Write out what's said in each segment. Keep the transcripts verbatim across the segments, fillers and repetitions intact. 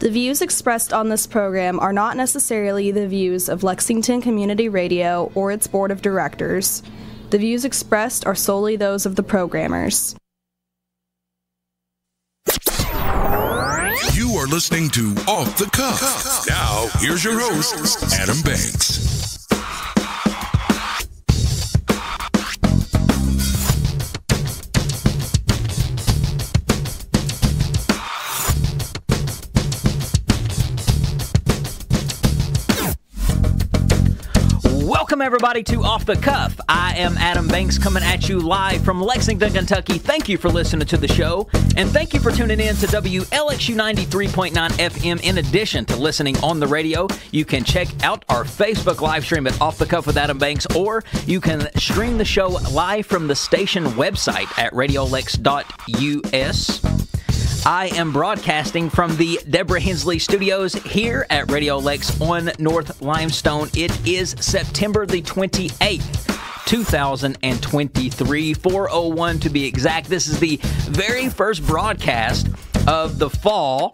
The views expressed on this program are not necessarily the views of Lexington Community Radio or its board of directors. The views expressed are solely those of the programmers. You are listening to Off the Cuff. Now, here's your host, Adam Banks. Welcome, everybody, to Off the Cuff. I am Adam Banks, coming at you live from Lexington, Kentucky. Thank you for listening to the show, and thank you for tuning in to W L X U ninety-three point nine F M. In addition to listening on the radio, you can check out our Facebook live stream at Off the Cuff with Adam Banks, or you can stream the show live from the station website at radio lex dot U S. I am broadcasting from the Deborah Hensley Studios here at Radio Lex on North Limestone. It is September the twenty-eighth, two thousand twenty-three, four oh one to be exact. This is the very first broadcast of the fall.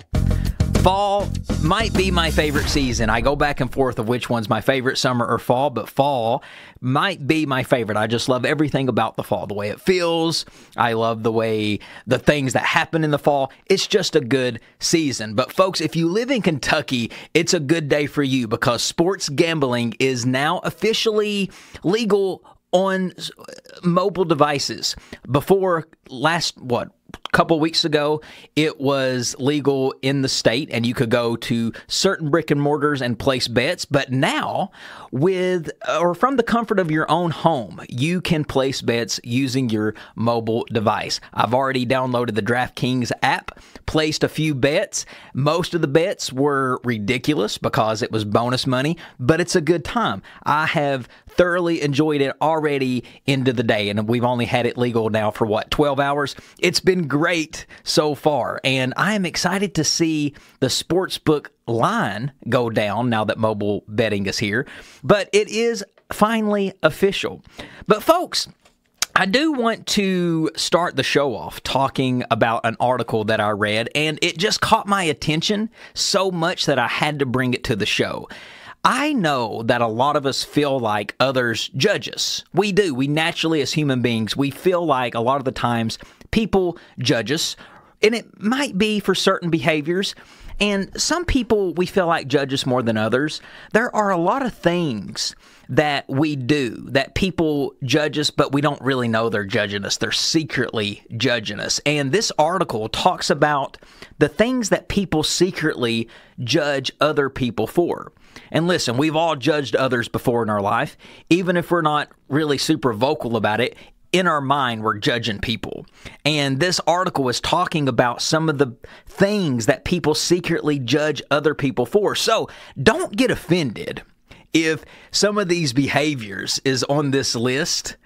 Fall might be my favorite season. I go back and forth of which one's my favorite, summer or fall, but fall might be my favorite. I just love everything about the fall, the way it feels. I love the way the things that happen in the fall. It's just a good season. But folks, if you live in Kentucky, it's a good day for you because sports gambling is now officially legal on mobile devices. Before last, what, couple weeks ago, it was legal in the state, and you could go to certain brick and mortars and place bets. But now, with or from the comfort of your own home, you can place bets using your mobile device. I've already downloaded the DraftKings app, placed a few bets. Most of the bets were ridiculous because it was bonus money, but it's a good time. I have thoroughly enjoyed it already into the day, and we've only had it legal now for, what, twelve hours? It's been great so far, and I am excited to see the sportsbook line go down now that mobile betting is here, but it is finally official. But folks, I do want to start the show off talking about an article that I read, and it just caught my attention so much that I had to bring it to the show. I know that a lot of us feel like others judge us. We do. We naturally, as human beings, we feel like a lot of the times people judge us, and it might be for certain behaviors. And some people we feel like judge us more than others. There are a lot of things that we do that people judge us, but we don't really know they're judging us. They're secretly judging us. And this article talks about the things that people secretly judge other people for. And listen, we've all judged others before in our life. Even if we're not really super vocal about it, in our mind, we're judging people. And this article is talking about some of the things that people secretly judge other people for. So don't get offended if some of these behaviors is on this list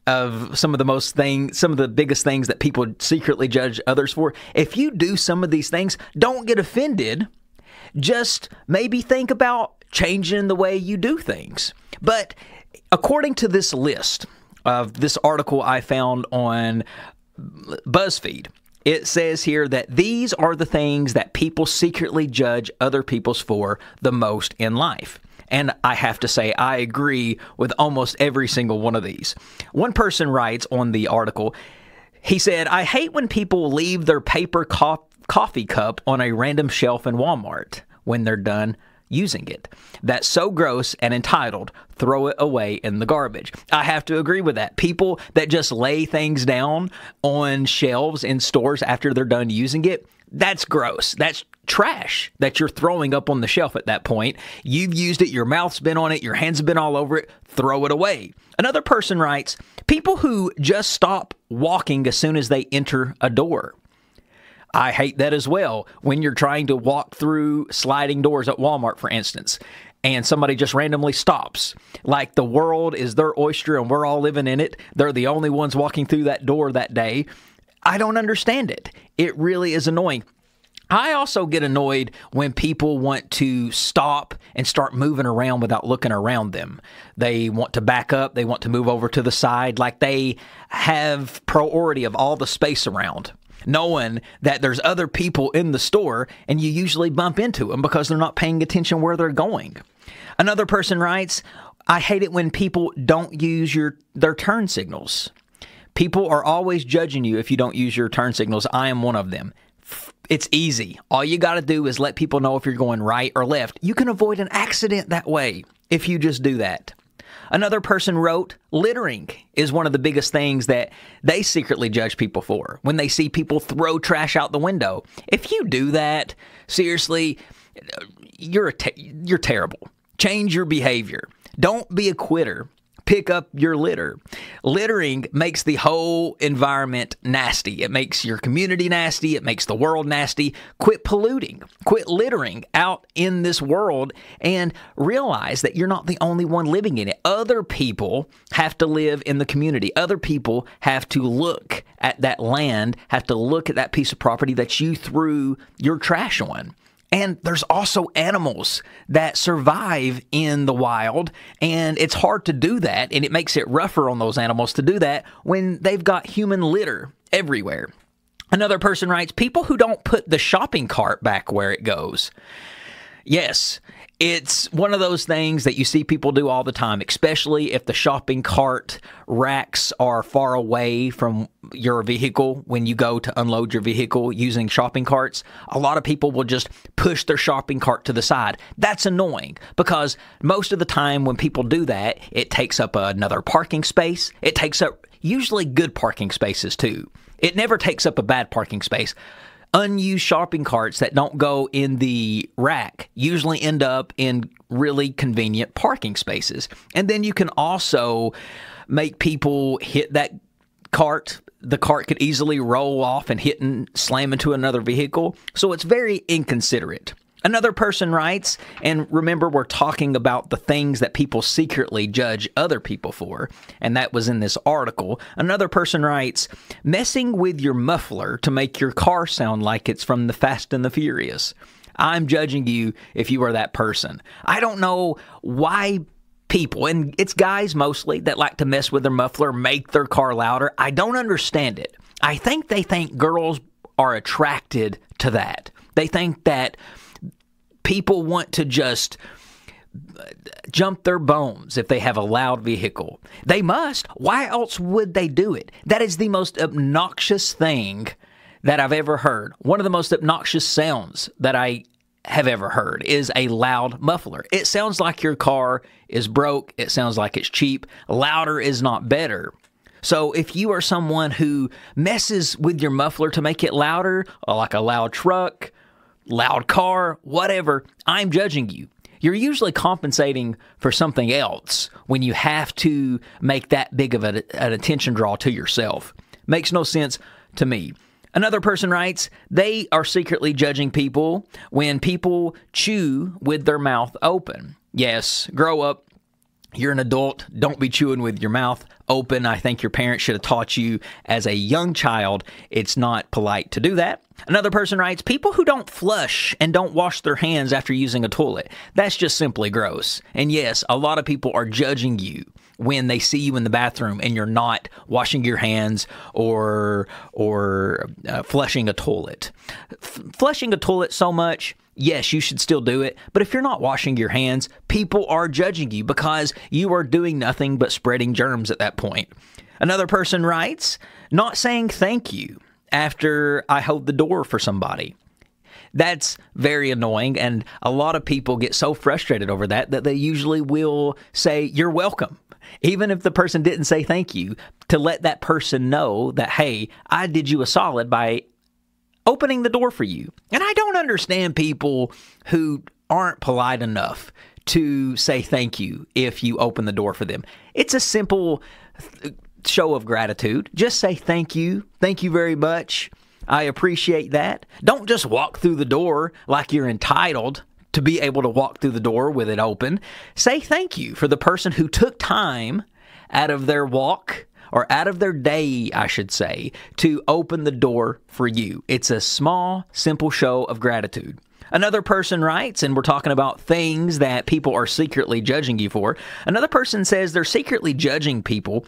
of some of the most thing, some of the biggest things that people secretly judge others for. If you do some of these things, don't get offended. Just maybe think about changing the way you do things. But according to this list of this article I found on BuzzFeed, it says here that these are the things that people secretly judge other people's for the most in life. And I have to say, I agree with almost every single one of these. One person writes on the article, he said, "I hate when people leave their paper co- coffee cup on a random shelf in Walmart when they're done using it. That's so gross and entitled. Throw it away in the garbage." I have to agree with that. People that just lay things down on shelves in stores after they're done using it, that's gross. That's trash that you're throwing up on the shelf at that point. You've used it, your mouth's been on it, your hands have been all over it, throw it away. Another person writes, "People who just stop walking as soon as they enter a door." I hate that as well. When you're trying to walk through sliding doors at Walmart, for instance, and somebody just randomly stops, like the world is their oyster and we're all living in it. They're the only ones walking through that door that day. I don't understand it. It really is annoying. I also get annoyed when people want to stop and start moving around without looking around them. They want to back up. They want to move over to the side like they have priority of all the space around. knowing that there's other people in the store and you usually bump into them because they're not paying attention where they're going. Another person writes, I hate it when people don't use your their turn signals. People are always judging you if you don't use your turn signals. I am one of them. It's easy. All you got to do is let people know if you're going right or left. You can avoid an accident that way if you just do that. Another person wrote, littering is one of the biggest things that they secretly judge people for when they see people throw trash out the window. If you do that, seriously, you're a te- you're terrible. Change your behavior. Don't be a quitter. Pick up your litter. Littering makes the whole environment nasty. It makes your community nasty. It makes the world nasty. Quit polluting. Quit littering out in this world and realize that you're not the only one living in it. Other people have to live in the community. Other people have to look at that land, have to look at that piece of property that you threw your trash on. And there's also animals that survive in the wild, and it's hard to do that, and it makes it rougher on those animals to do that when they've got human litter everywhere. Another person writes, people who don't put the shopping cart back where it goes. Yes, it's one of those things that you see people do all the time, especially if the shopping cart racks are far away from your vehicle when you go to unload your vehicle using shopping carts. A lot of people will just push their shopping cart to the side. That's annoying because most of the time when people do that, it takes up another parking space. It takes up usually good parking spaces too. It never takes up a bad parking space. Unused shopping carts that don't go in the rack usually end up in really convenient parking spaces. And then you can also make people hit that cart. The cart could easily roll off and hit and slam into another vehicle. So it's very inconsiderate. Another person writes, and remember, we're talking about the things that people secretly judge other people for, and that was in this article. Another person writes, messing with your muffler to make your car sound like it's from the Fast and the Furious. I'm judging you if you are that person. I don't know why people, and it's guys mostly, that like to mess with their muffler, make their car louder. I don't understand it. I think they think girls are attracted to that. They think that people want to just jump their bones if they have a loud vehicle. They must. Why else would they do it? That is the most obnoxious thing that I've ever heard. One of the most obnoxious sounds that I have ever heard is a loud muffler. It sounds like your car is broke. It sounds like it's cheap. Louder is not better. So if you are someone who messes with your muffler to make it louder, like a loud truck, loud car, whatever, I'm judging you. You're usually compensating for something else when you have to make that big of a, an attention draw to yourself. Makes no sense to me. Another person writes, they are secretly judging people when people chew with their mouth open. Yes, grow up. You're an adult. Don't be chewing with your mouth open. I think your parents should have taught you as a young child it's not polite to do that. Another person writes, people who don't flush and don't wash their hands after using a toilet. That's just simply gross. And yes, a lot of people are judging you when they see you in the bathroom and you're not washing your hands or or uh, flushing a toilet. F- flushing a toilet so much, yes, you should still do it. But if you're not washing your hands, people are judging you because you are doing nothing but spreading germs at that point. Another person writes, not saying thank you after I hold the door for somebody. That's very annoying, and a lot of people get so frustrated over that that they usually will say, you're welcome. Even if the person didn't say thank you, to let that person know that, hey, I did you a solid by opening the door for you. And I don't understand people who aren't polite enough to say thank you if you open the door for them. It's a simple th- show of gratitude. Just say thank you. Thank you very much. I appreciate that. Don't just walk through the door like you're entitled to be able to walk through the door with it open. Say thank you for the person who took time out of their walk, or out of their day, I should say, to open the door for you. It's a small, simple show of gratitude. Another person writes, and we're talking about things that people are secretly judging you for. Another person says they're secretly judging people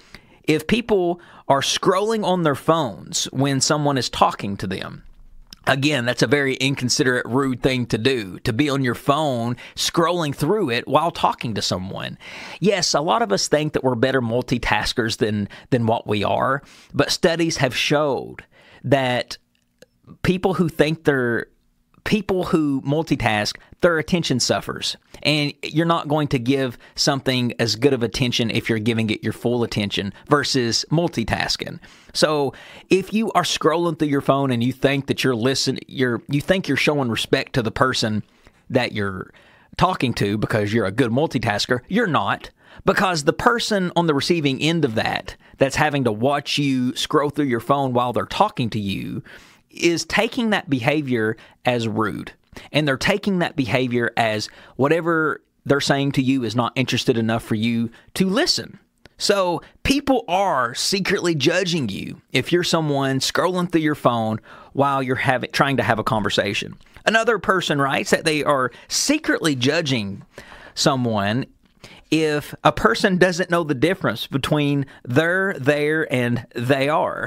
if people are scrolling on their phones when someone is talking to them, again, that's a very inconsiderate, rude thing to do, to be on your phone scrolling through it while talking to someone. Yes, a lot of us think that we're better multitaskers than, than what we are, but studies have showed that people who think they're people who multitask, their attention suffers. And you're not going to give something as good of attention if you're giving it your full attention versus multitasking. So if you are scrolling through your phone and you think that you're listening, you're you think you're showing respect to the person that you're talking to because you're a good multitasker, you're not. Because the person on the receiving end of that, that's having to watch you scroll through your phone while they're talking to you, is taking that behavior as rude. And they're taking that behavior as whatever they're saying to you is not interested enough for you to listen. So people are secretly judging you if you're someone scrolling through your phone while you're having, trying to have a conversation. Another person writes that they are secretly judging someone if a person doesn't know the difference between they're, there, and they are.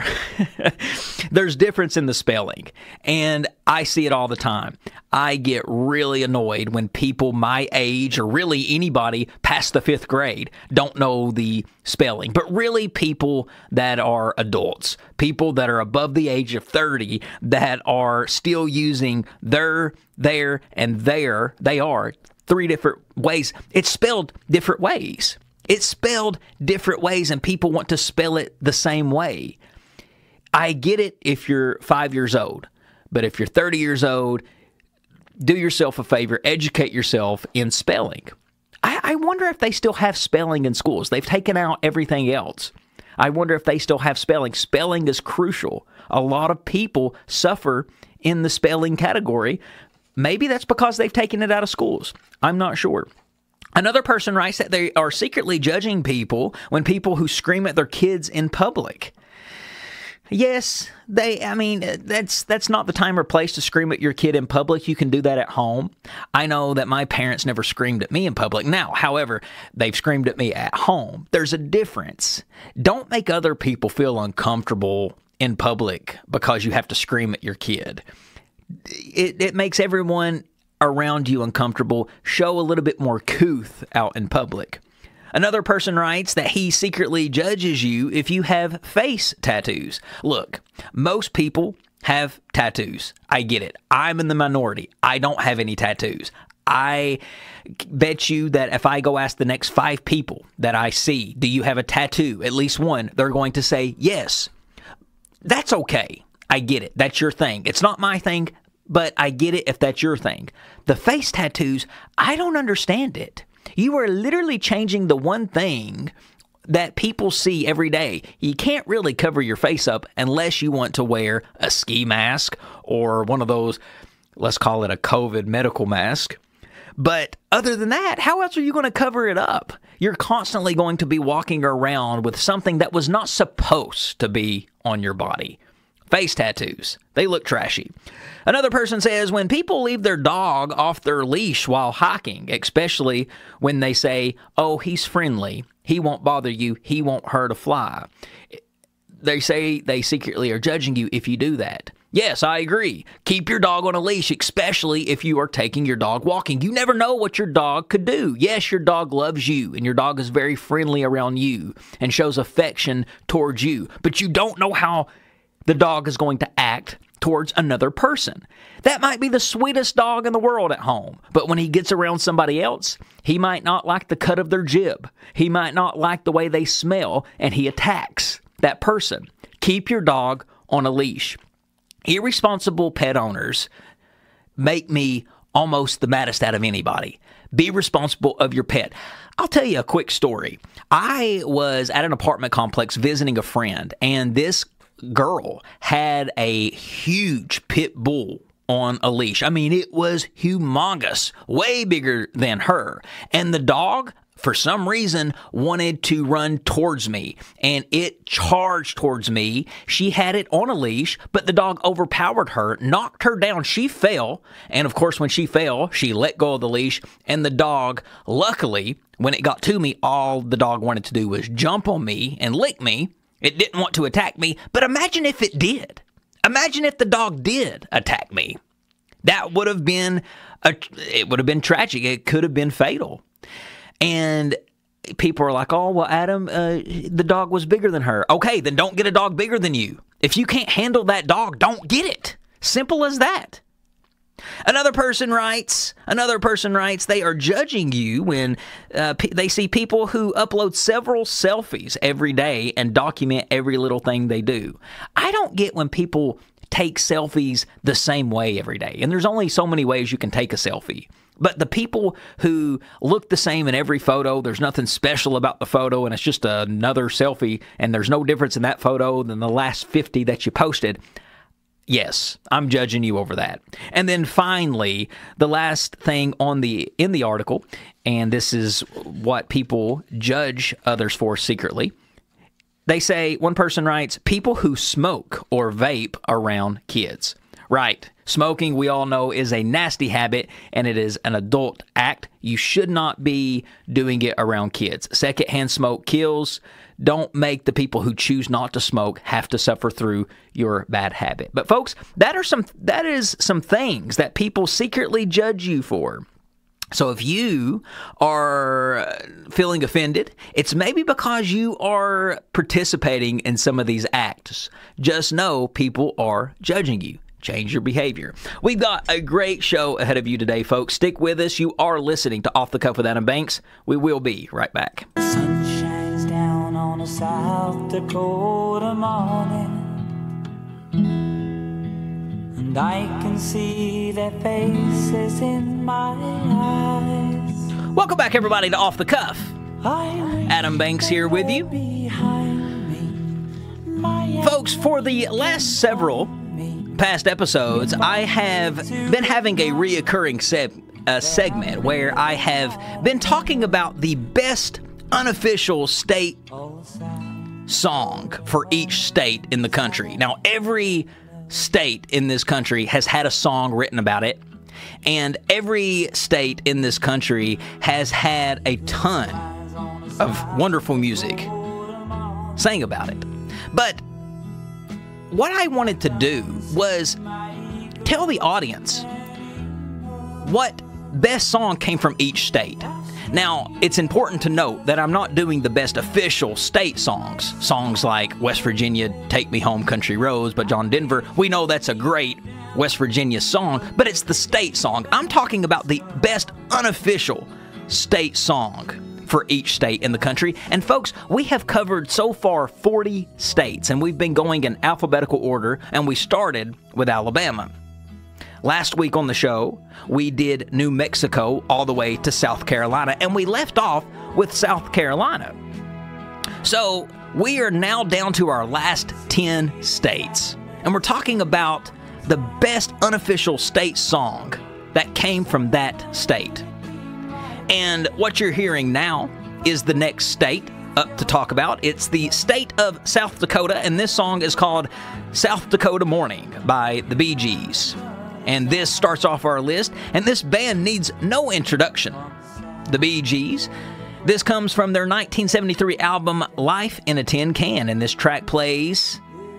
There's difference in the spelling, and I see it all the time. I get really annoyed when people my age, or really anybody past the fifth grade, don't know the spelling. But really people that are adults, people that are above the age of thirty, that are still using their, there, and there, they are, three different ways. It's spelled different ways. It's spelled different ways, and people want to spell it the same way. I get it if you're five years old, but if you're thirty years old, do yourself a favor, educate yourself in spelling. I, I wonder if they still have spelling in schools. They've taken out everything else. I wonder if they still have spelling. Spelling is crucial. A lot of people suffer in the spelling category. Maybe that's because they've taken it out of schools. I'm not sure. Another person writes that they are secretly judging people when people who scream at their kids in public. Yes, they, I mean, that's that's not the time or place to scream at your kid in public. You can do that at home. I know that my parents never screamed at me in public. Now, however, they've screamed at me at home. There's a difference. Don't make other people feel uncomfortable in public because you have to scream at your kid. It, it makes everyone around you uncomfortable. Show a little bit more couth out in public. Another person writes that he secretly judges you if you have face tattoos. Look, most people have tattoos. I get it. I'm in the minority. I don't have any tattoos. I bet you that if I go ask the next five people that I see, do you have a tattoo? At least one, they're going to say yes. That's okay. I get it. That's your thing. It's not my thing, but I get it if that's your thing. The face tattoos, I don't understand it. You are literally changing the one thing that people see every day. You can't really cover your face up unless you want to wear a ski mask or one of those, let's call it a COVID medical mask. But other than that, how else are you going to cover it up? You're constantly going to be walking around with something that was not supposed to be on your body. Face tattoos. They look trashy. Another person says, when people leave their dog off their leash while hiking, especially when they say, oh, he's friendly, he won't bother you, he won't hurt a fly. They say they secretly are judging you if you do that. Yes, I agree. Keep your dog on a leash, especially if you are taking your dog walking. You never know what your dog could do. Yes, your dog loves you, and your dog is very friendly around you and shows affection towards you, but you don't know how the dog is going to act towards another person. That might be the sweetest dog in the world at home, but when he gets around somebody else, he might not like the cut of their jib. He might not like the way they smell, and he attacks that person. Keep your dog on a leash. Irresponsible pet owners make me almost the maddest out of anybody. Be responsible of your pet. I'll tell you a quick story. I was at an apartment complex visiting a friend, and this girl had a huge pit bull on a leash. I mean, it was humongous, way bigger than her. And the dog, for some reason, wanted to run towards me, and it charged towards me. She had it on a leash, but the dog overpowered her, knocked her down. She fell, and of course, when she fell, she let go of the leash, and the dog, luckily, When it got to me, all the dog wanted to do was jump on me and lick me. It didn't want to attack me, but imagine if it did. Imagine if the dog did attack me. That would have been, a, it would have been tragic. It could have been fatal. And people are like, oh, well, Adam, uh, the dog was bigger than her. Okay, then don't get a dog bigger than you. If you can't handle that dog, don't get it. Simple as that. Another person writes, another person writes, they are judging you when uh, p- they see people who upload several selfies every day and document every little thing they do. I don't get when people take selfies the same way every day. And there's only so many ways you can take a selfie. But the people who look the same in every photo, there's nothing special about the photo, and it's just another selfie, and there's no difference in that photo than the last fifty that you posted. Yes, I'm judging you over that. And then finally, the last thing on the in the article, and this is what people judge others for secretly. They say, one person writes, people who smoke or vape around kids. Right. Smoking, we all know, is a nasty habit, and it is an adult act. You should not be doing it around kids. Secondhand smoke kills. Don't make the people who choose not to smoke have to suffer through your bad habit. But folks, that are some that is some things that people secretly judge you for. So if you are feeling offended, it's maybe because you are participating in some of these acts. Just know people are judging you. Change your behavior. We've got a great show ahead of you today, folks. Stick with us. You are listening to Off the Cuff with Adam Banks. We will be right back. Sun shines down on a South Dakota morning, and I can see their faces in my eyes. Welcome back, everybody, to Off the Cuff. Adam Banks here with you. Folks, for the last several past episodes, I have been having a reoccurring se- uh, segment where I have been talking about the best unofficial state song for each state in the country. Now, every state in this country has had a song written about it, and every state in this country has had a ton of wonderful music sang about it. But what I wanted to do was tell the audience what best song came from each state. Now, it's important to note that I'm not doing the best official state songs. Songs like West Virginia, Take Me Home Country Roads by John Denver. We know that's a great West Virginia song, but it's the state song. I'm talking about the best unofficial state song for each state in the country. And folks, we have covered so far forty states, and we've been going in alphabetical order, and we started with Alabama. Last week on the show, we did New Mexico all the way to South Carolina, and we left off with South Carolina. So we are now down to our last ten states, and we're talking about the best unofficial state song that came from that state. And what you're hearing now is the next state up to talk about. It's the state of South Dakota, and this song is called South Dakota Morning by the Bee Gees. And this starts off our list, and this band needs no introduction. The Bee Gees. This comes from their nineteen seventy-three album Life in a Tin Can, and this track plays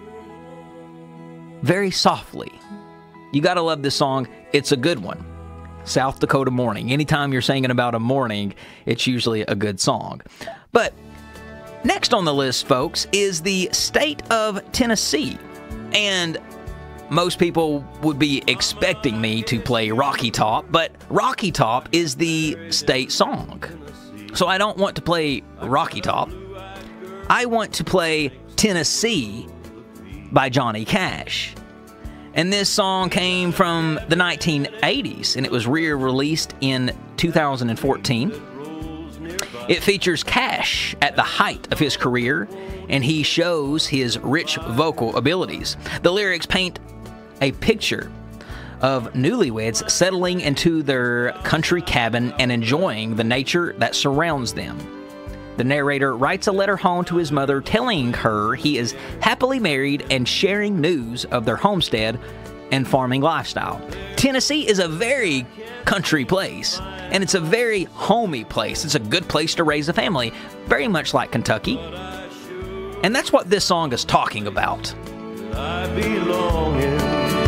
very softly. You gotta love this song. It's a good one. South Dakota Morning. Anytime you're singing about a morning, it's usually a good song. But next on the list, folks, is the state of Tennessee. And most people would be expecting me to play Rocky Top, but Rocky Top is the state song. So I don't want to play Rocky Top. I want to play Tennessee by Johnny Cash. And this song came from the nineteen eighties, and it was re-released in two thousand fourteen. It features Cash at the height of his career, and he shows his rich vocal abilities. The lyrics paint a picture of newlyweds settling into their country cabin and enjoying the nature that surrounds them. The narrator writes a letter home to his mother telling her he is happily married and sharing news of their homestead and farming lifestyle. Tennessee is a very country place, and it's a very homey place. It's a good place to raise a family, very much like Kentucky. And that's what this song is talking about. I belong in,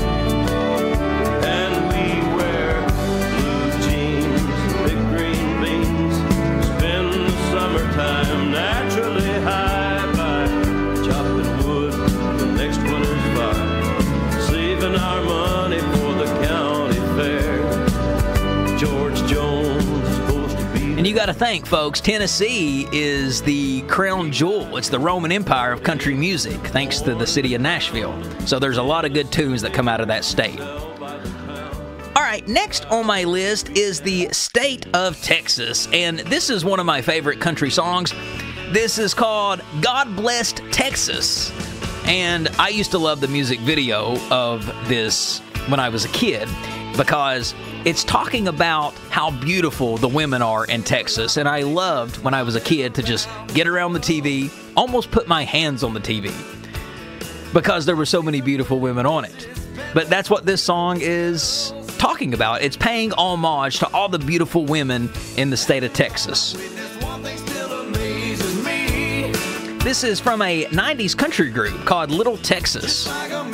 and we wear blue jeans, big green beans, spend the summertime naturally high by chopping wood the next winter's fire, saving our money for the county fair. George Jones is supposed to be. And you got to think, folks, Tennessee is the crown jewel. It's the Roman Empire of country music, thanks to the city of Nashville. So there's a lot of good tunes that come out of that state. All right, next on my list is the state of Texas. And this is one of my favorite country songs. This is called God Blessed Texas. And I used to love the music video of this when I was a kid, because it's talking about how beautiful the women are in Texas. And I loved, when I was a kid, to just get around the T V, almost put my hands on the T V, because there were so many beautiful women on it. But that's what this song is talking about. It's paying homage to all the beautiful women in the state of Texas. This is from a nineties country group called Little Texas.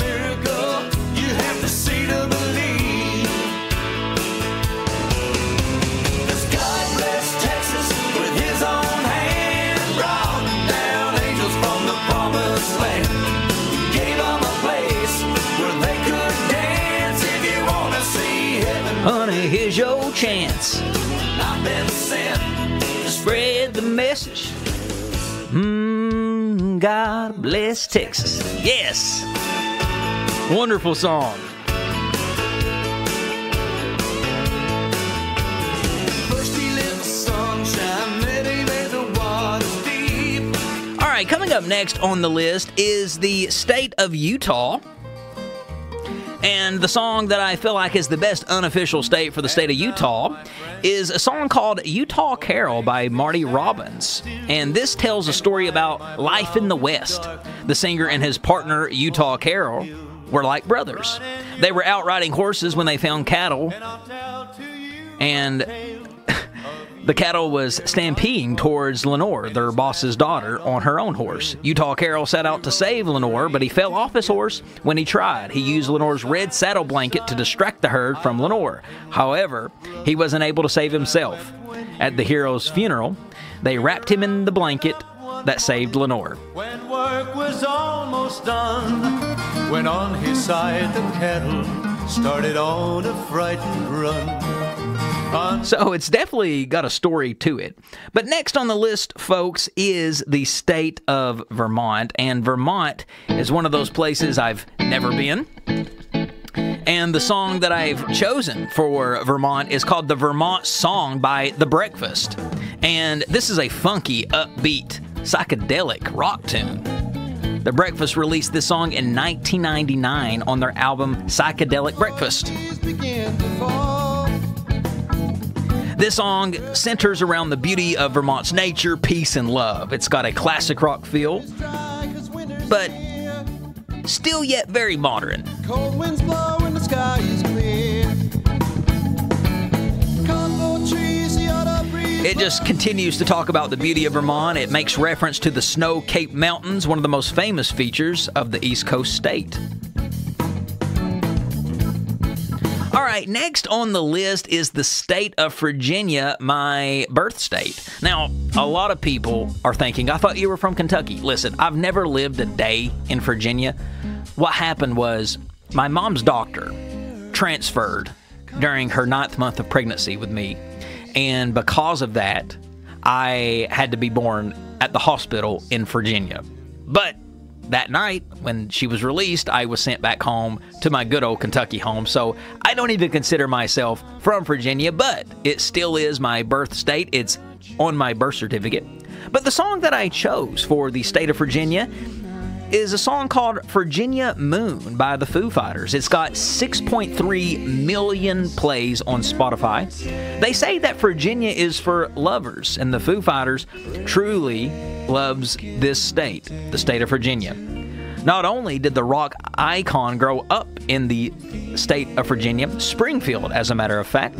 Honey, here's your chance. I've been sent to spread the message. Mmm, God bless Texas. Yes. Wonderful song. First he lit the sunshine, then he made the waters deep. All right, coming up next on the list is the state of Utah. And the song that I feel like is the best unofficial state for the state of Utah is a song called Utah Carol by Marty Robbins. And this tells a story about life in the West. The singer and his partner, Utah Carol, were like brothers. They were out riding horses when they found cattle, and the cattle was stampeding towards Lenore, their boss's daughter, on her own horse. Utah Carol set out to save Lenore, but he fell off his horse when he tried. He used Lenore's red saddle blanket to distract the herd from Lenore. However, he wasn't able to save himself. At the hero's funeral, they wrapped him in the blanket that saved Lenore. When work was almost done, when on his side the cattle started on a frightened run. So it's definitely got a story to it. But next on the list, folks, is the state of Vermont. And Vermont is one of those places I've never been. And the song that I've chosen for Vermont is called The Vermont Song by The Breakfast. And this is a funky, upbeat, psychedelic rock tune. The Breakfast released this song in nineteen ninety-nine on their album Psychedelic Breakfast. This song centers around the beauty of Vermont's nature, peace, and love. It's got a classic rock feel, but still yet very modern. Cold winds blow and the sky is clear. It just continues to talk about the beauty of Vermont. It makes reference to the snow-capped mountains, one of the most famous features of the East Coast state. All right, next on the list is the state of Virginia, my birth state. Now, a lot of people are thinking, I thought you were from Kentucky. Listen, I've never lived a day in Virginia. What happened was my mom's doctor transferred during her ninth month of pregnancy with me. And because of that, I had to be born at the hospital in Virginia. But that night, when she was released, I was sent back home to my good old Kentucky home. So I don't even consider myself from Virginia, but it still is my birth state. It's on my birth certificate. But the song that I chose for the state of Virginia is a song called Virginia Moon by the Foo Fighters. It's got six point three million plays on Spotify. They say that Virginia is for lovers, and the Foo Fighters truly loves this state, the state of Virginia. Not only did the rock icon grow up in the state of Virginia, Springfield, as a matter of fact,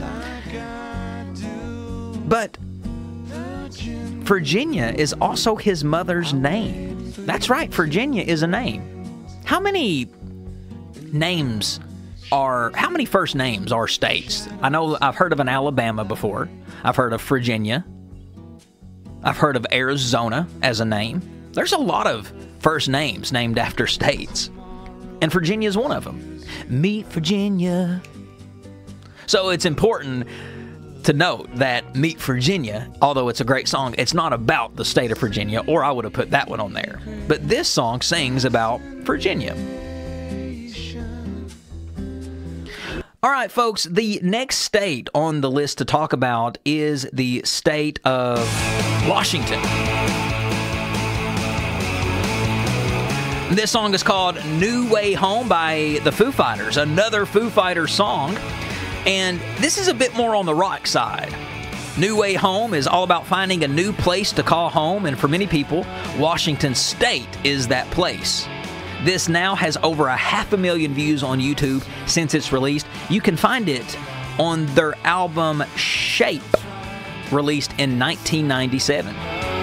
but Virginia is also his mother's name. That's right, Virginia is a name. How many names are, how many first names are states? I know I've heard of an Alabama before. I've heard of Virginia. I've heard of Arizona as a name. There's a lot of first names named after states, and Virginia is one of them. Meet Virginia. So it's important to note that Meet Virginia, although it's a great song, it's not about the state of Virginia, or I would have put that one on there. But this song sings about Virginia. All right, folks, the next state on the list to talk about is the state of Washington. This song is called New Way Home by the Foo Fighters, another Foo Fighters song. And this is a bit more on the rock side. New Way Home is all about finding a new place to call home, and for many people, Washington State is that place. This now has over a half a million views on YouTube since it's released. You can find it on their album Shape, released in nineteen ninety-seven.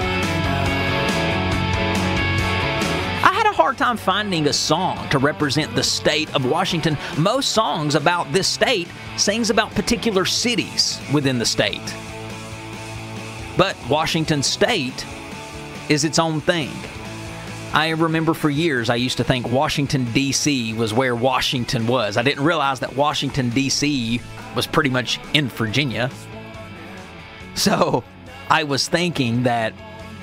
Hard time finding a song to represent the state of Washington. Most songs about this state sings about particular cities within the state. But Washington State is its own thing. I remember for years I used to think Washington, D C was where Washington was. I didn't realize that Washington, D C was pretty much in Virginia. So I was thinking that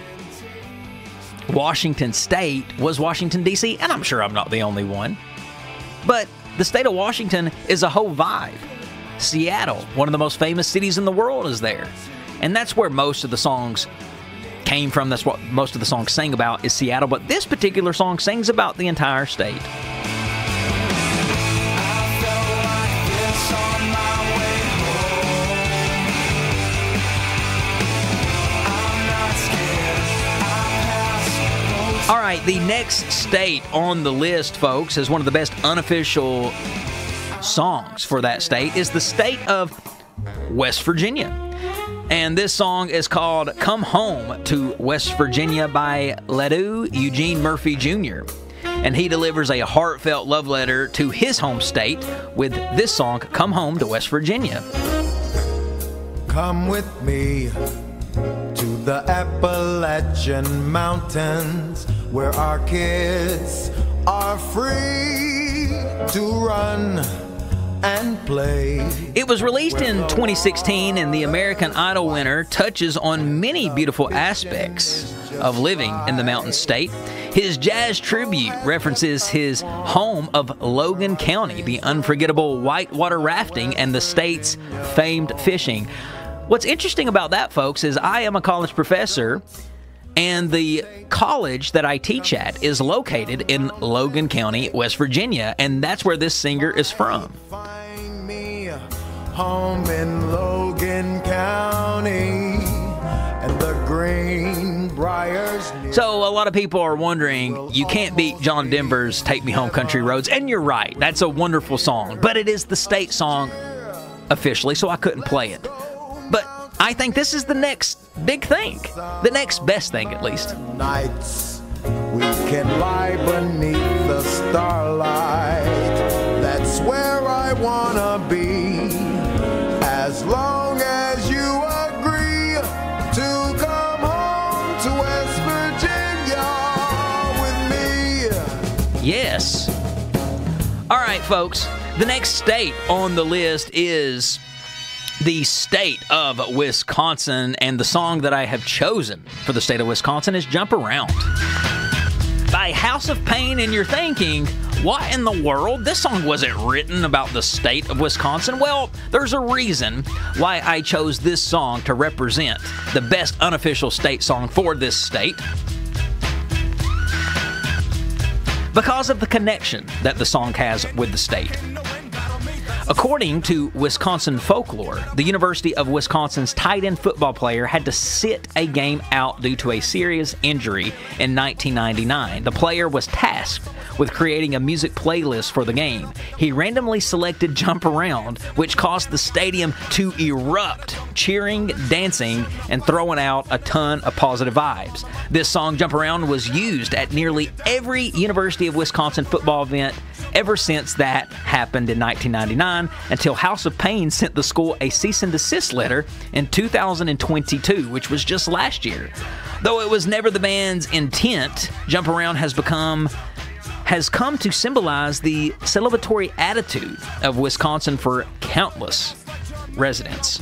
Washington State was Washington, D C, and I'm sure I'm not the only one. But the state of Washington is a whole vibe. Seattle, one of the most famous cities in the world, is there. And that's where most of the songs came from. That's what most of the songs sang about, is Seattle. But this particular song sings about the entire state. All right, the next state on the list, folks, is one of the best unofficial songs for that state, is the state of West Virginia. And this song is called Come Home to West Virginia by Ledoux Eugene Murphy Junior And he delivers a heartfelt love letter to his home state with this song, Come Home to West Virginia. Come with me to the Appalachian Mountains, where our kids are free to run and play. It was released in twenty sixteen, and the American Idol winner touches on many beautiful aspects of living in the Mountain State. His jazz tribute references his home of Logan County, the unforgettable whitewater rafting, and the state's famed fishing. What's interesting about that, folks, is I am a college professor, and the college that I teach at is located in Logan County, West Virginia, and that's where this singer is from. Find me home in Logan County and the Greenbriers. So a lot of people are wondering, you can't beat John Denver's Take Me Home Country Roads, and you're right. That's a wonderful song, but it is the state song officially, so I couldn't play it. But I think this is the next big thing, the next best thing, at least. Nights we can lie beneath the starlight. That's where I wanna be, as long as you agree to come home to West Virginia with me. Yes. All right, folks. The next state on the list is the state of Wisconsin, and the song that I have chosen for the state of Wisconsin is Jump Around by House of Pain. And you're thinking, what in the world? This song wasn't written about the state of Wisconsin. Well, there's a reason why I chose this song to represent the best unofficial state song for this state. Because of the connection that the song has with the state. According to Wisconsin folklore, the University of Wisconsin's tight end football player had to sit a game out due to a serious injury in nineteen ninety-nine. The player was tasked with creating a music playlist for the game. He randomly selected Jump Around, which caused the stadium to erupt, cheering, dancing, and throwing out a ton of positive vibes. This song, Jump Around, was used at nearly every University of Wisconsin football event ever since that happened in nineteen ninety-nine, until House of Pain sent the school a cease and desist letter in two thousand twenty-two, which was just last year. Though it was never the band's intent, Jump Around has become has come to symbolize the celebratory attitude of Wisconsin for countless residents.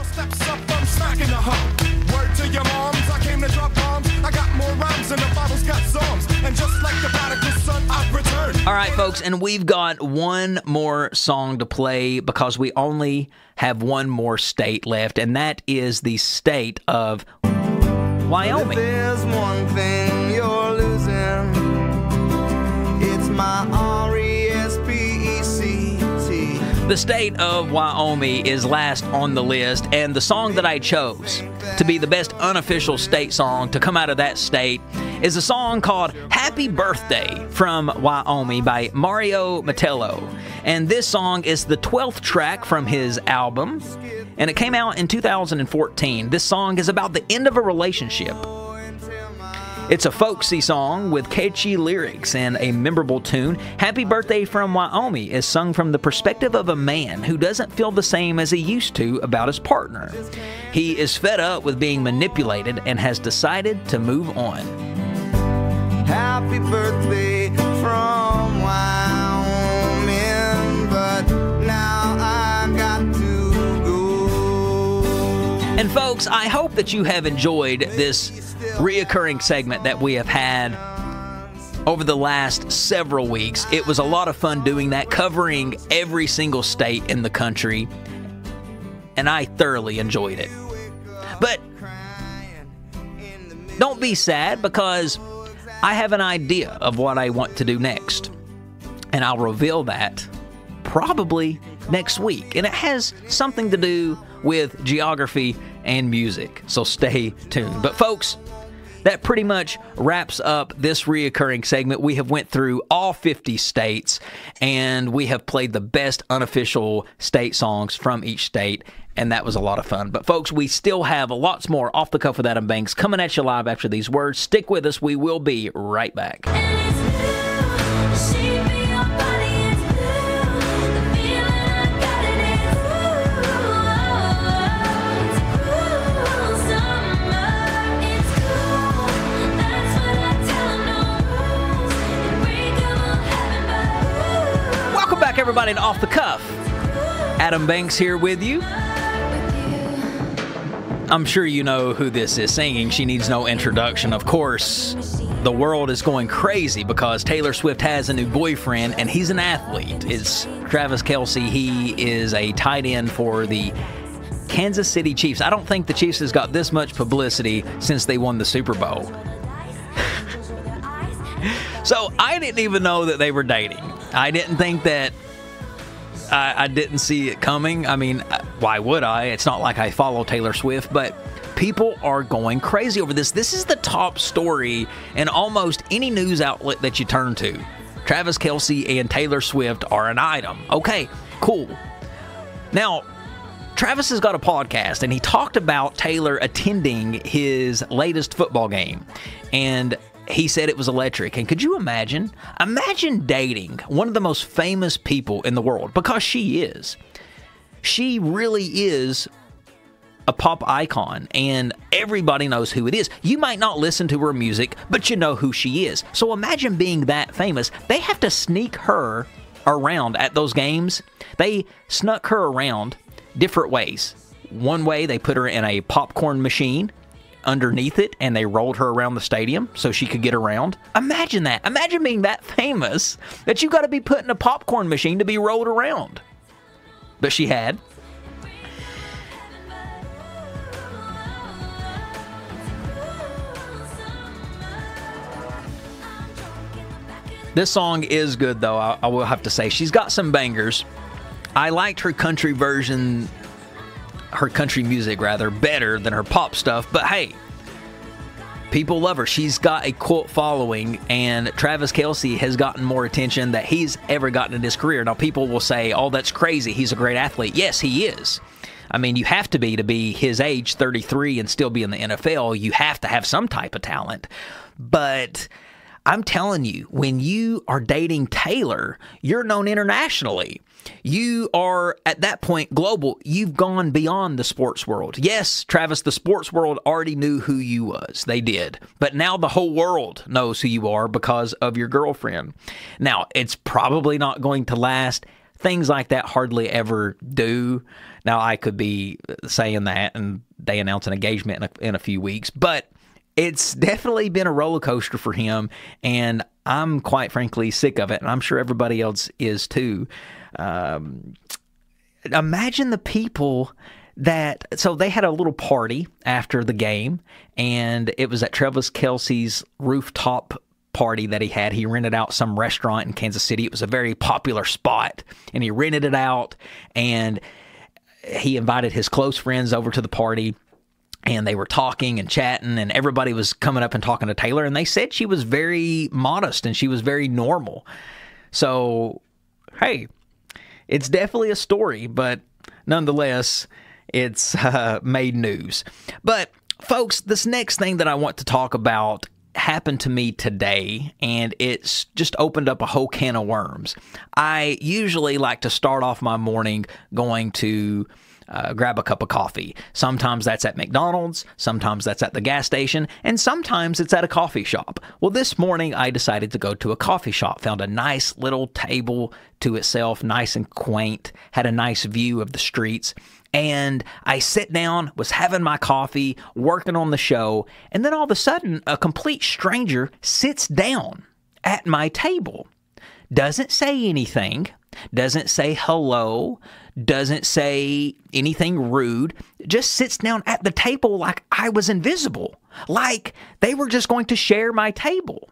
All right, folks, and we've got one more song to play because we only have one more state left, and that is the state of Wyoming. There's one thing you're losing. It's my R E S P E C T. The state of Wyoming is last on the list, and the song that I chose to be the best unofficial state song to come out of that state is a song called Happy Birthday from Wyoming by Mario Metelo. And this song is the twelfth track from his album, and it came out in two thousand fourteen. This song is about the end of a relationship. It's a folksy song with catchy lyrics and a memorable tune. Happy Birthday from Wyoming is sung from the perspective of a man who doesn't feel the same as he used to about his partner. He is fed up with being manipulated and has decided to move on. Happy birthday from Wyoming, but now I've got to go. And folks, I hope that you have enjoyed this reoccurring segment that we have had over the last several weeks. It was a lot of fun doing that, covering every single state in the country, and I thoroughly enjoyed it. But don't be sad, because I have an idea of what I want to do next, and I'll reveal that probably next week, and it has something to do with geography and music, so stay tuned. But folks, that pretty much wraps up this reoccurring segment. We have went through all fifty states, and we have played the best unofficial state songs from each state, and that was a lot of fun. But folks, we still have lots more Off the Cuff with Adam Banks coming at you live after these words. Stick with us. We will be right back. Everybody to Off the Cuff. Adam Banks here with you. I'm sure you know who this is singing. She needs no introduction. Of course, the world is going crazy because Taylor Swift has a new boyfriend, and he's an athlete. It's Travis Kelce. He is a tight end for the Kansas City Chiefs. I don't think the Chiefs has got this much publicity since they won the Super Bowl. So I didn't even know that they were dating. I didn't think that I, I didn't see it coming. I mean, why would I? It's not like I follow Taylor Swift, but people are going crazy over this. This is the top story in almost any news outlet that you turn to. Travis Kelce and Taylor Swift are an item. Okay, cool. Now, Travis has got a podcast, and he talked about Taylor attending his latest football game, and he said it was electric. And could you imagine? Imagine dating one of the most famous people in the world, because she is. She really is a pop icon, and everybody knows who it is. You might not listen to her music, but you know who she is. So imagine being that famous. They have to sneak her around at those games. They snuck her around different ways. One way, they put her in a popcorn machine underneath it, and they rolled her around the stadium so she could get around. Imagine that. Imagine being that famous that you got to be put in a popcorn machine to be rolled around. But she had. This song is good, though, I, I will have to say. She's got some bangers. I liked her country version, her country music rather, better than her pop stuff. But hey, people love her. She's got a cult following, and Travis Kelce has gotten more attention that he's ever gotten in his career. Now, people will say, oh, that's crazy. He's a great athlete. Yes, he is. I mean, you have to be to be his age, thirty-three, and still be in the N F L. You have to have some type of talent. But I'm telling you, when you are dating Taylor, you're known internationally. You are, at that point, global. You've gone beyond the sports world. Yes, Travis, the sports world already knew who you was. They did. But now the whole world knows who you are because of your girlfriend. Now, it's probably not going to last. Things like that hardly ever do. Now, I could be saying that, and they announce an engagement in a, in a few weeks. But it's definitely been a roller coaster for him, and I'm quite frankly sick of it, and I'm sure everybody else is too. Um, imagine the people that, so they had a little party after the game, and it was at Travis Kelce's rooftop party that he had. He rented out some restaurant in Kansas City. It was a very popular spot, and he rented it out, and he invited his close friends over to the party, and they were talking and chatting, and everybody was coming up and talking to Taylor, and they said she was very modest and she was very normal. So, hey, it's definitely a story, but nonetheless, it's uh, made news. But, folks, this next thing that I want to talk about happened to me today, and it's just opened up a whole can of worms. I usually like to start off my morning going to uh, grab a cup of coffee. Sometimes that's at McDonald's, sometimes that's at the gas station, and sometimes it's at a coffee shop. Well, this morning I decided to go to a coffee shop, found a nice little table to itself, nice and quaint, had a nice view of the streets. And I sit down, was having my coffee, working on the show, and then all of a sudden, a complete stranger sits down at my table. Doesn't say anything, doesn't say hello, doesn't say anything rude, just sits down at the table like I was invisible, like they were just going to share my table.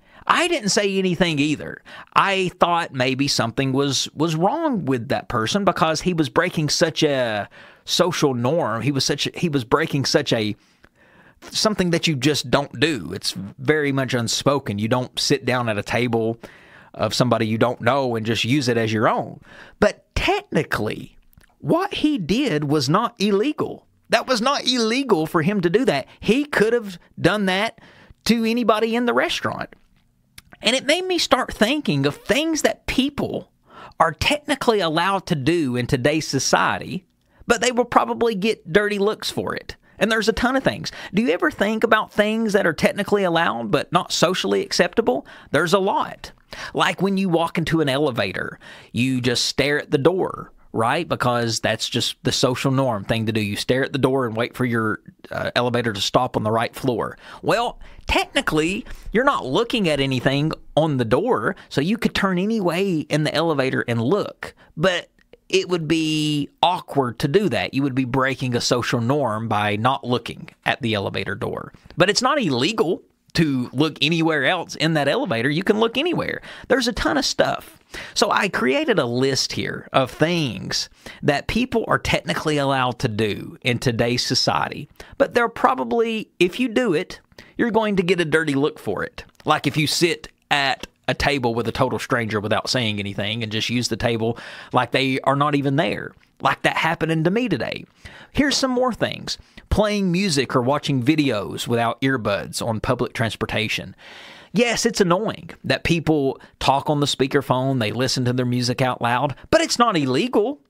I didn't say anything either. I thought maybe something was, was wrong with that person because he was breaking such a social norm. He was such a, he was breaking such a something that you just don't do. It's very much unspoken. You don't sit down at a table of somebody you don't know and just use it as your own. But technically, what he did was not illegal. That was not illegal for him to do that. He could have done that to anybody in the restaurant. And it made me start thinking of things that people are technically allowed to do in today's society, but they will probably get dirty looks for it. And there's a ton of things. Do you ever think about things that are technically allowed but not socially acceptable? There's a lot. Like when you walk into an elevator, you just stare at the door, right? Because that's just the social norm thing to do. You stare at the door and wait for your uh, elevator to stop on the right floor. Well, technically, you're not looking at anything on the door, so you could turn any way in the elevator and look. But it would be awkward to do that. You would be breaking a social norm by not looking at the elevator door. But it's not illegal to look anywhere else in that elevator. You can look anywhere. There's a ton of stuff. So I created a list here of things that people are technically allowed to do in today's society. But they're probably, if you do it, you're going to get a dirty look for it. Like if you sit at a table with a total stranger without saying anything and just use the table like they are not even there. Like that happened to me today. Here's some more things. Playing music or watching videos without earbuds on public transportation. Yes, it's annoying that people talk on the speakerphone, they listen to their music out loud, but it's not illegal.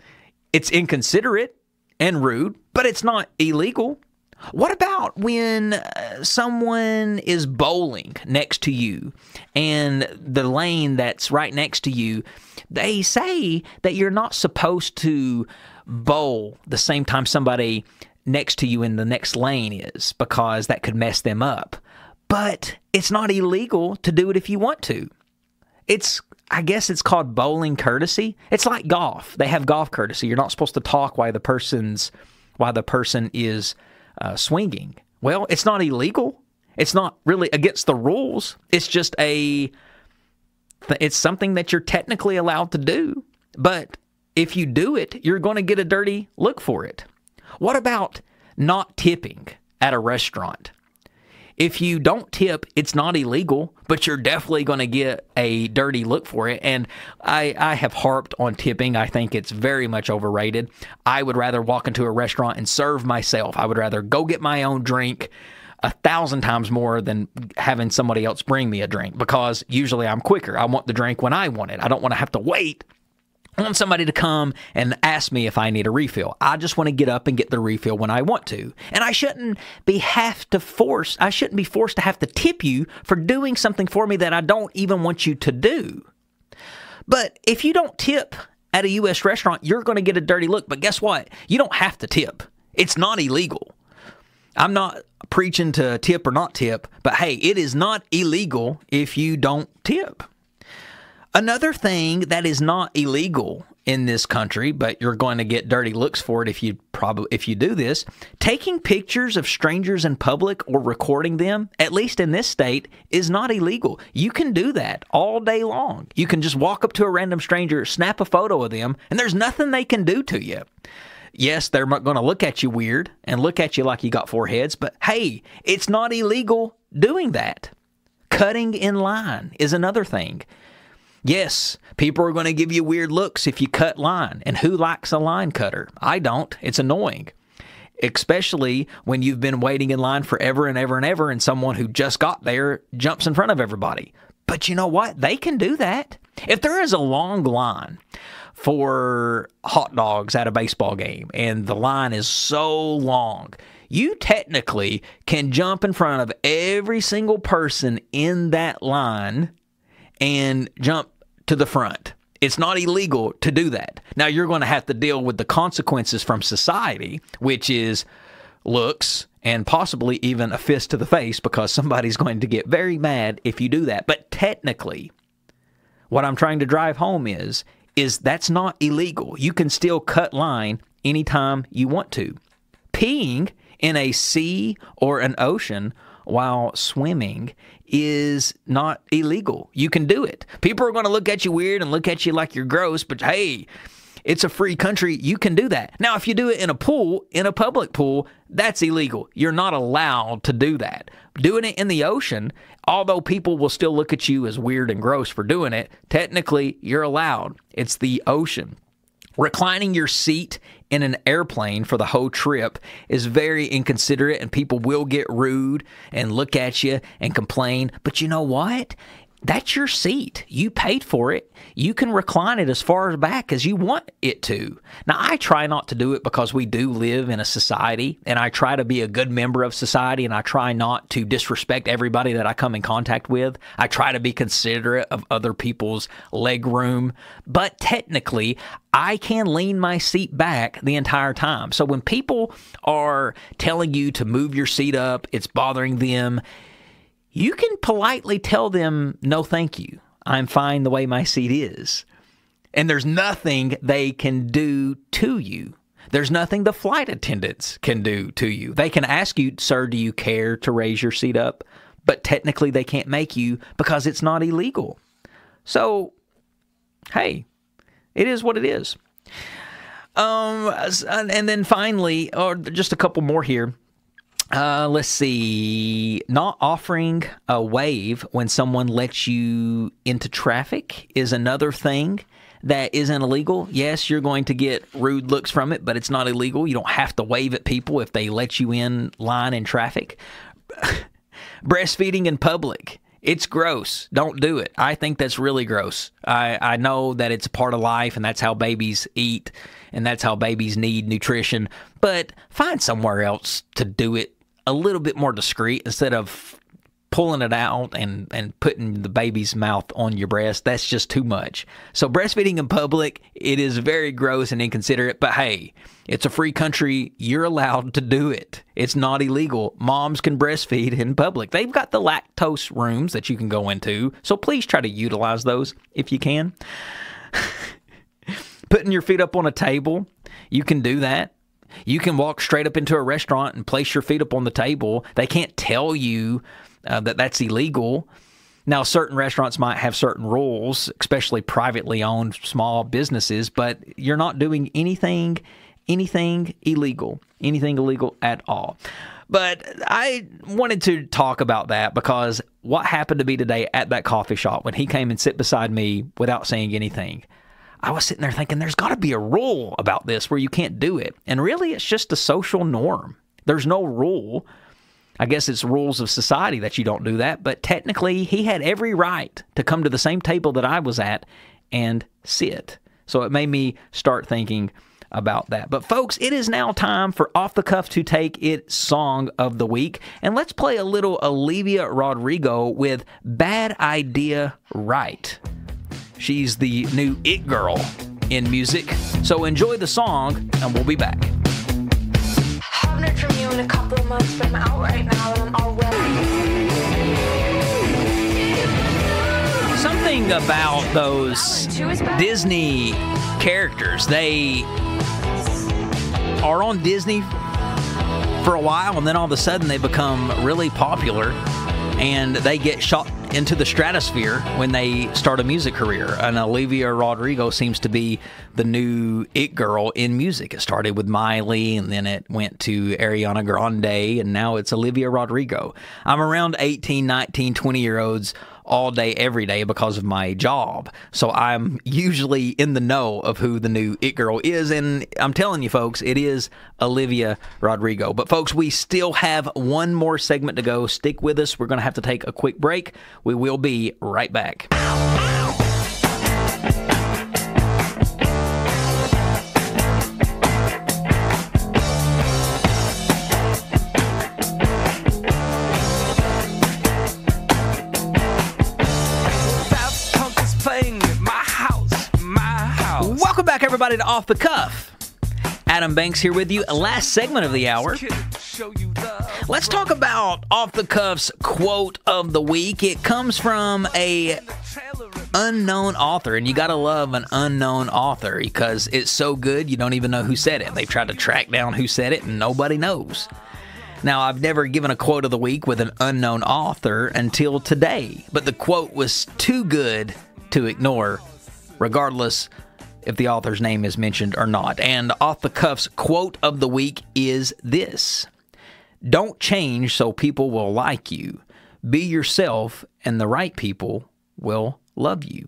It's inconsiderate and rude, but it's not illegal. What about when uh, someone is bowling next to you and the lane that's right next to you, they say that you're not supposed to bowl the same time somebody next to you in the next lane is because that could mess them up. But it's not illegal to do it if you want to. It's, I guess it's called bowling courtesy. It's like golf. They have golf courtesy. You're not supposed to talk while the person's, while the person is Uh, swinging. Well, it's not illegal. It's not really against the rules. It's just a, it's something that you're technically allowed to do. But if you do it, you're going to get a dirty look for it. What about not tipping at a restaurant? If you don't tip, it's not illegal, but you're definitely going to get a dirty look for it. And I, I have harped on tipping. I think it's very much overrated. I would rather walk into a restaurant and serve myself. I would rather go get my own drink a thousand times more than having somebody else bring me a drink, because usually I'm quicker. I want the drink when I want it. I don't want to have to wait on somebody to come and ask me if I need a refill. I just want to get up and get the refill when I want to. And I shouldn't be have to force, I shouldn't be forced to have to tip you for doing something for me that I don't even want you to do. But if you don't tip at a U S restaurant, you're going to get a dirty look. But guess what? You don't have to tip. It's not illegal. I'm not preaching to tip or not tip, but hey, it is not illegal if you don't tip. Another thing that is not illegal in this country, but you're going to get dirty looks for it if you probably if you do this, taking pictures of strangers in public or recording them, at least in this state, is not illegal. You can do that all day long. You can just walk up to a random stranger, snap a photo of them, and there's nothing they can do to you. Yes, they're going to look at you weird and look at you like you got four heads, but hey, it's not illegal doing that. Cutting in line is another thing. Yes, people are going to give you weird looks if you cut line. And who likes a line cutter? I don't. It's annoying. Especially when you've been waiting in line forever and ever and ever and someone who just got there jumps in front of everybody. But you know what? They can do that. If there is a long line for hot dogs at a baseball game and the line is so long, you technically can jump in front of every single person in that line and jump to the front. It's not illegal to do that. Now, you're going to have to deal with the consequences from society, which is looks and possibly even a fist to the face, because somebody's going to get very mad if you do that. But technically, what I'm trying to drive home is, is that's not illegal. You can still cut line anytime you want to. Peeing in a sea or an ocean while swimming is not illegal. You can do it. People are going to look at you weird and look at you like you're gross, but hey, it's a free country. You can do that. Now, if you do it in a pool, in a public pool, that's illegal. You're not allowed to do that. Doing it in the ocean, although people will still look at you as weird and gross for doing it, technically you're allowed. It's the ocean. Reclining your seat in an airplane for the whole trip is very inconsiderate, and people will get rude and look at you and complain. But you know what? That's your seat. You paid for it. You can recline it as far back as you want it to. Now, I try not to do it because we do live in a society, and I try to be a good member of society, and I try not to disrespect everybody that I come in contact with. I try to be considerate of other people's leg room, but technically, I can lean my seat back the entire time. So when people are telling you to move your seat up, it's bothering them, you can politely tell them, no, thank you. I'm fine the way my seat is. And there's nothing they can do to you. There's nothing the flight attendants can do to you. They can ask you, sir, do you care to raise your seat up? But technically they can't make you because it's not illegal. So, hey, it is what it is. Um, and then finally, or just a couple more here. Uh, let's see. Not offering a wave when someone lets you into traffic is another thing that isn't illegal. Yes, you're going to get rude looks from it, but it's not illegal. You don't have to wave at people if they let you in line in traffic. Breastfeeding in public. It's gross. Don't do it. I think that's really gross. I, I know that it's a part of life, and that's how babies eat, and that's how babies need nutrition, but find somewhere else to do it a little bit more discreet instead of pulling it out and, and putting the baby's mouth on your breast. That's just too much. So breastfeeding in public, it is very gross and inconsiderate, but hey, it's a free country. You're allowed to do it. It's not illegal. Moms can breastfeed in public. They've got the lactose rooms that you can go into, so please try to utilize those if you can. Putting your feet up on a table, you can do that. You can walk straight up into a restaurant and place your feet up on the table. They can't tell you uh, that that's illegal. Now, certain restaurants might have certain rules, especially privately owned small businesses, but you're not doing anything, anything illegal, anything illegal at all. But I wanted to talk about that because what happened to me today at that coffee shop when he came and sit beside me without saying anything, I was sitting there thinking there's got to be a rule about this where you can't do it. And really, it's just a social norm. There's no rule. I guess it's rules of society that you don't do that, but technically he had every right to come to the same table that I was at and sit. So it made me start thinking about that. But folks, it is now time for Off the Cuff to take its song of the week, and let's play a little Olivia Rodrigo with Bad Idea Right. She's the new it girl in music, so enjoy the song, and we'll be back. Haven't heard from you in a couple of months, but I'm out right now and I'm already. Something about those Disney characters, they are on Disney for a while and then all of a sudden they become really popular and they get shot into the stratosphere when they start a music career. And Olivia Rodrigo seems to be the new it girl in music. It started with Miley, and then it went to Ariana Grande, and now it's Olivia Rodrigo. I'm around eighteen, nineteen, twenty-year-olds all day, every day because of my job. So I'm usually in the know of who the new it girl is, and I'm telling you, folks, it is Olivia Rodrigo. But, folks, we still have one more segment to go. Stick with us. We're going to have to take a quick break. We will be right back. Welcome back, everybody, to Off the Cuff. Adam Banks here with you. Last segment of the hour. Let's talk about Off the Cuff's quote of the week. It comes from a unknown author, and you gotta love an unknown author because it's so good you don't even know who said it. They've tried to track down who said it, and nobody knows. Now, I've never given a quote of the week with an unknown author until today, but the quote was too good to ignore, regardless if the author's name is mentioned or not. And Off the Cuff's quote of the week is this: "Don't change so people will like you. Be yourself and the right people will love you."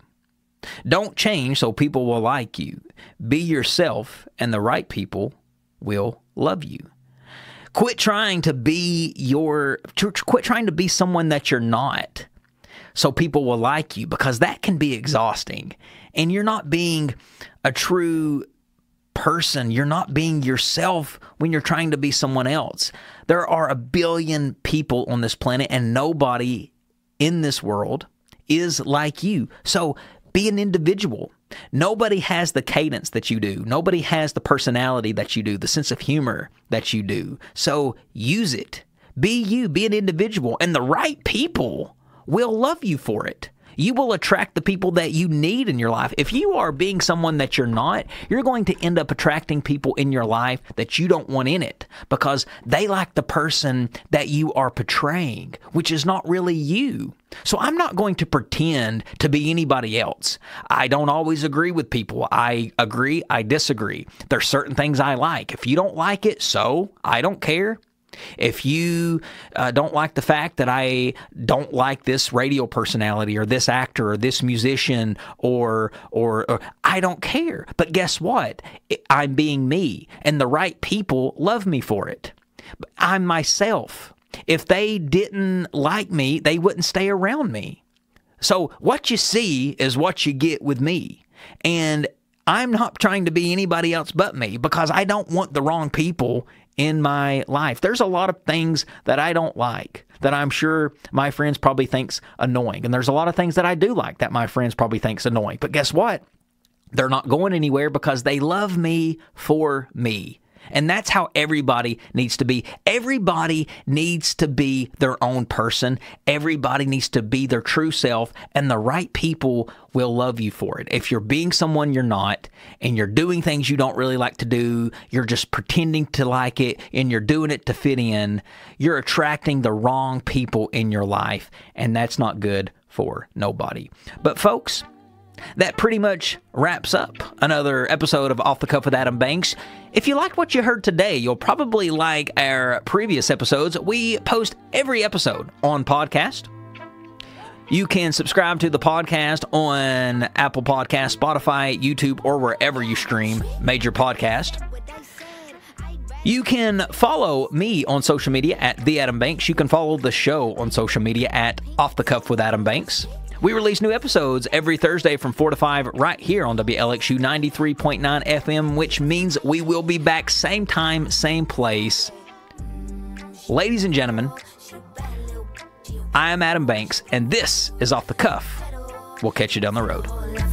Don't change so people will like you. Be yourself and the right people will love you. Quit trying to be your quit trying to be someone that you're not so people will like you, because that can be exhausting. And you're not being a true person. You're not being yourself when you're trying to be someone else. There are a billion people on this planet, and nobody in this world is like you. So be an individual. Nobody has the cadence that you do. Nobody has the personality that you do, the sense of humor that you do. So use it. Be you. Be an individual. And the right people will love you for it. You will attract the people that you need in your life. If you are being someone that you're not, you're going to end up attracting people in your life that you don't want in it because they like the person that you are portraying, which is not really you. So I'm not going to pretend to be anybody else. I don't always agree with people. I agree, I disagree. There's certain things I like. If you don't like it, so I don't care. If you uh, don't like the fact that I don't like this radio personality or this actor or this musician or, or or I don't care. But guess what? I'm being me, and the right people love me for it. I'm myself. If they didn't like me, they wouldn't stay around me. So what you see is what you get with me. And I'm not trying to be anybody else but me because I don't want the wrong people in my life. There's a lot of things that I don't like that I'm sure my friends probably thinks annoying. And there's a lot of things that I do like that my friends probably thinks annoying. But guess what? They're not going anywhere because they love me for me. And that's how everybody needs to be. Everybody needs to be their own person. Everybody needs to be their true self, and the right people will love you for it. If you're being someone you're not, and you're doing things you don't really like to do, you're just pretending to like it, and you're doing it to fit in, you're attracting the wrong people in your life, and that's not good for nobody. But folks, that pretty much wraps up another episode of Off the Cuff with Adam Banks. If you liked what you heard today, you'll probably like our previous episodes. We post every episode on podcast. You can subscribe to the podcast on Apple Podcasts, Spotify, YouTube, or wherever you stream major podcast. You can follow me on social media at The Adam Banks. You can follow the show on social media at Off the Cuff with Adam Banks. We release new episodes every Thursday from four to five right here on W L X U ninety-three point nine F M, which means we will be back same time, same place. Ladies and gentlemen, I am Adam Banks, and this is Off the Cuff. We'll catch you down the road.